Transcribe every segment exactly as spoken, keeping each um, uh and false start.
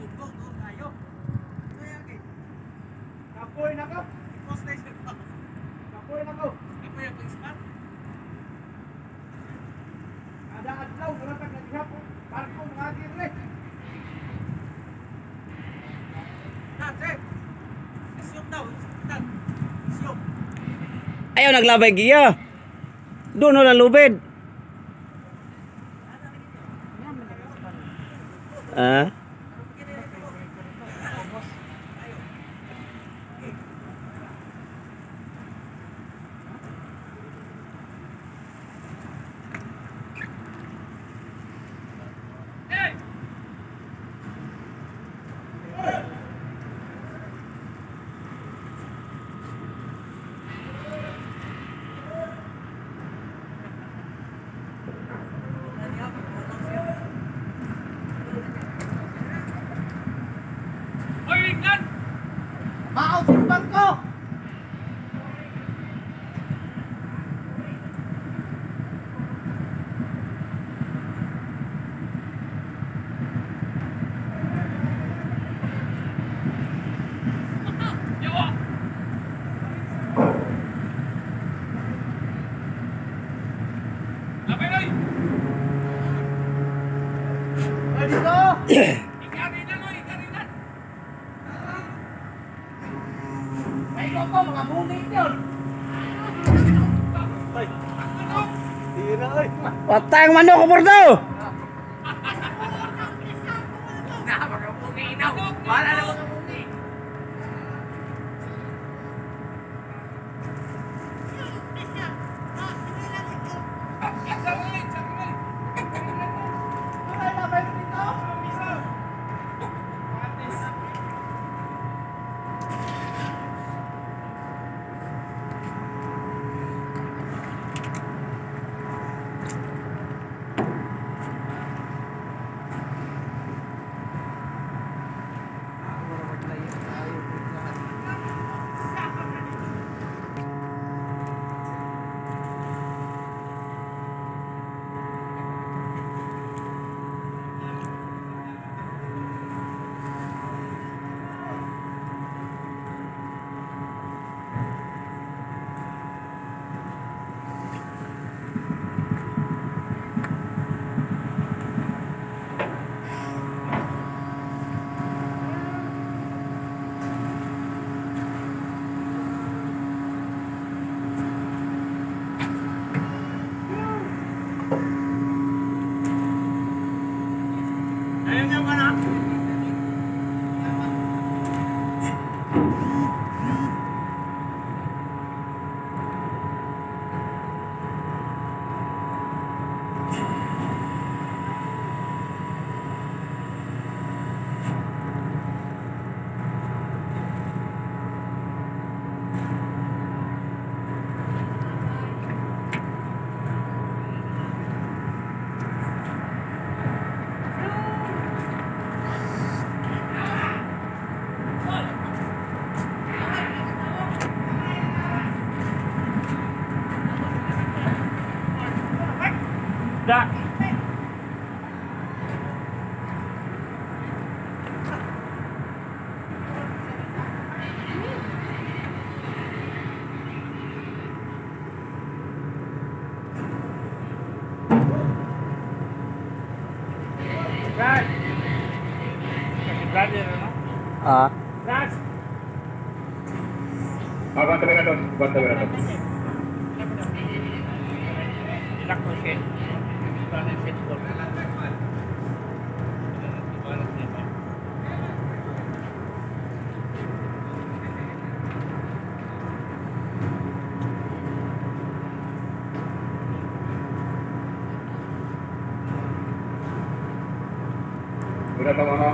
Kapoy na ko. Kapoy na ko. Kapoy ako ispat. Ada adlaw wala tag naghapon. Barko mga dire. Na, sir. Isyok daw. Tan. Isyok. Ayaw naglabay giya. Doon na lubid. Ah. Maaw sa barko. Ko mga bunit yun. Ay. Tira ay. Patay ang manok ko porto. Na mga bungi inaw. Wala na mga bungi. Da. Brad. Brad yan, ano? Ah. Brad. Ah, banta ka doon. Banta ka doon. Ilak ko siya. Brad, set ko. Udah tahu mana?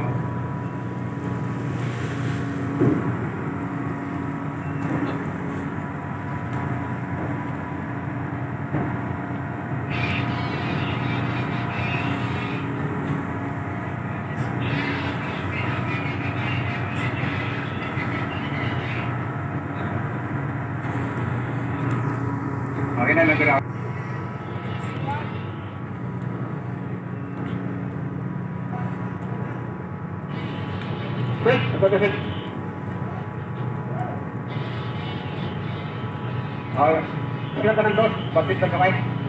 Akhirnya negara. Cepat ke sini. Oh, kita tenang dos, batik terkemai.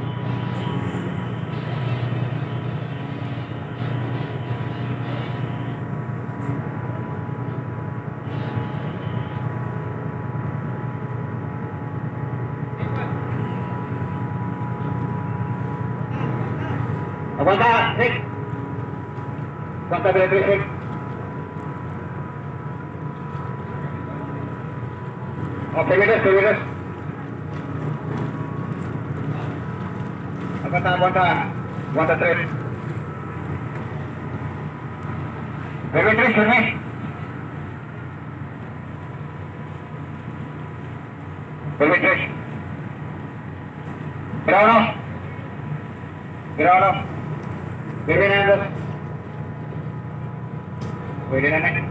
Aguanta, Nick. Aguanta, Beatriz, Nick. Oke, Beatriz, Beatriz. Aguanta, aguanta. Aguanta, tres. Beatriz, Beatriz. Beatriz. Bravo. Bravo. Pwede na dos. Pwede na na.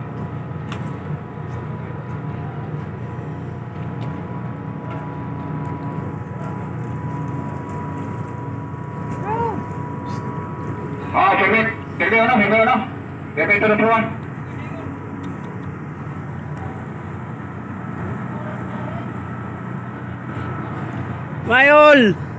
Oh, Sirvit. Sirvit ano? Sirvit ano? Sirvit ito na tuwan. Mayol!